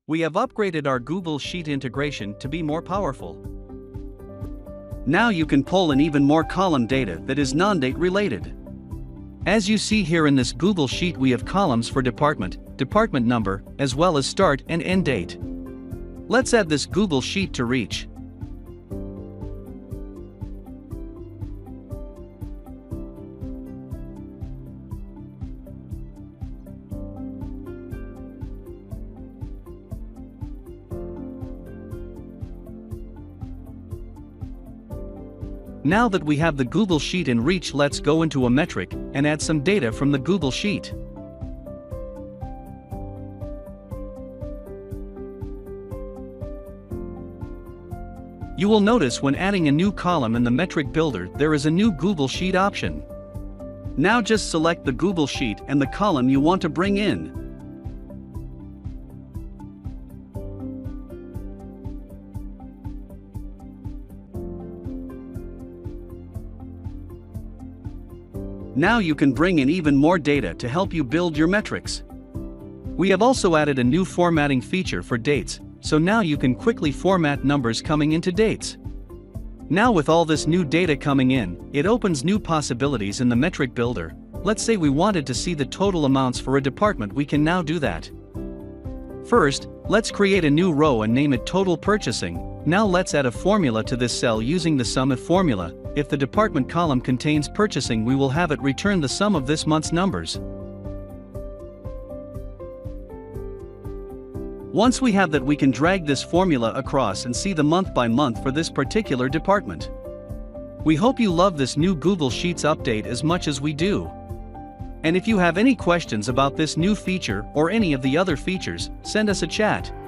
We have upgraded our Google Sheet integration to be more powerful. Now you can pull in even more column data that is non-date related. As you see here in this Google Sheet, we have columns for department, department number, as well as start and end date. Let's add this Google Sheet to Reach. Now that we have the Google Sheet in Reach, let's go into a metric and add some data from the Google Sheet. You will notice when adding a new column in the metric builder, there is a new Google Sheet option. Now just select the Google Sheet and the column you want to bring in. Now you can bring in even more data to help you build your metrics. We have also added a new formatting feature for dates, so now you can quickly format numbers coming into dates. Now with all this new data coming in, it opens new possibilities in the metric builder. Let's say we wanted to see the total amounts for a department, we can now do that. First, let's create a new row and name it Total Purchasing. Now let's add a formula to this cell using the SUM IF formula. If the department column contains purchasing, we will have it return the sum of this month's numbers. Once we have that, we can drag this formula across and see the month by month for this particular department. We hope you love this new Google Sheets update as much as we do. And if you have any questions about this new feature or any of the other features, send us a chat.